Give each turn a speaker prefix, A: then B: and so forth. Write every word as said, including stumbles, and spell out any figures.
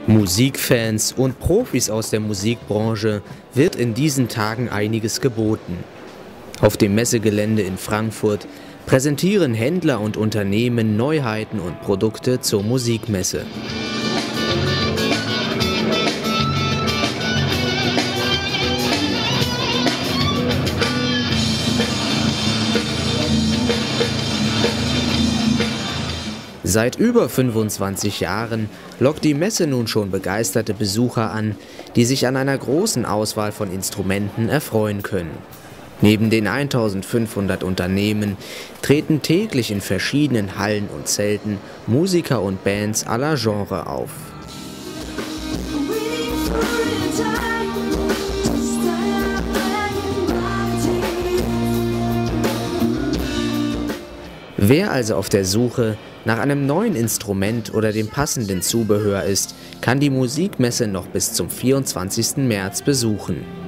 A: Musikfans und Profis aus der Musikbranche wird in diesen Tagen einiges geboten. Auf dem Messegelände in Frankfurt präsentieren Händler und Unternehmen Neuheiten und Produkte zur Musikmesse. Seit über fünfundzwanzig Jahren lockt die Messe nun schon begeisterte Besucher an, die sich an einer großen Auswahl von Instrumenten erfreuen können. Neben den eintausendfünfhundert Unternehmen treten täglich in verschiedenen Hallen und Zelten Musiker und Bands aller Genre auf. Wer also auf der Suche nach einem neuen Instrument oder dem passenden Zubehör ist, kann die Musikmesse noch bis zum vierundzwanzigsten März besuchen.